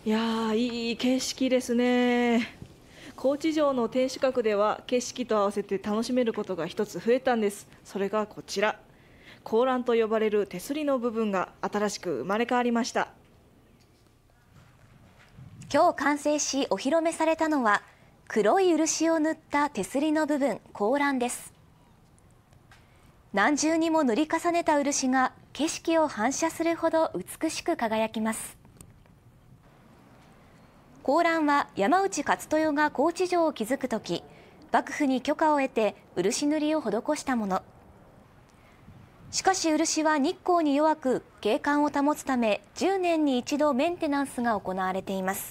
いやー、いい景色ですね。高知城の天守閣では景色と合わせて楽しめることが一つ増えたんです。それがこちら。高欄と呼ばれる手すりの部分が新しく生まれ変わりました。 今日完成しお披露目されたのは黒い漆を塗った手すりの部分、高欄です。何重にも塗り重ねた漆が景色を反射するほど美しく輝きます。高欄は山内勝豊が高知城を築くとき、幕府に許可を得て漆塗りを施したもの。しかし漆は日光に弱く景観を保つため10年に一度メンテナンスが行われています。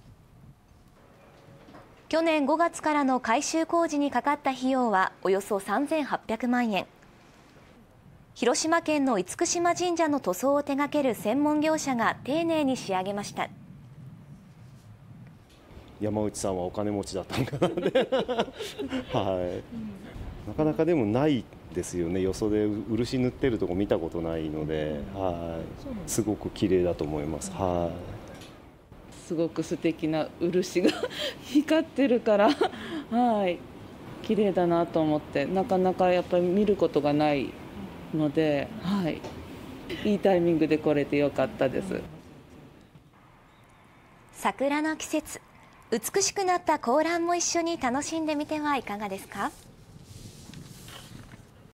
去年5月からの改修工事にかかった費用はおよそ3800万円。広島県の厳島神社の塗装を手掛ける専門業者が丁寧に仕上げました。 山内さんはお金持ちだったのかなってはい、なかなかでもないですよね。よそで漆塗ってるとこ見たことないので、はい、すごく綺麗だと思います。はい、 すごく素敵な漆が光ってるからはい、綺麗だなと思って、なかなかやっぱり見ることがないので、はい、いいタイミングで来れてよかったです。 桜の季節、美しくなった高欄も一緒に楽しんでみてはいかがですか。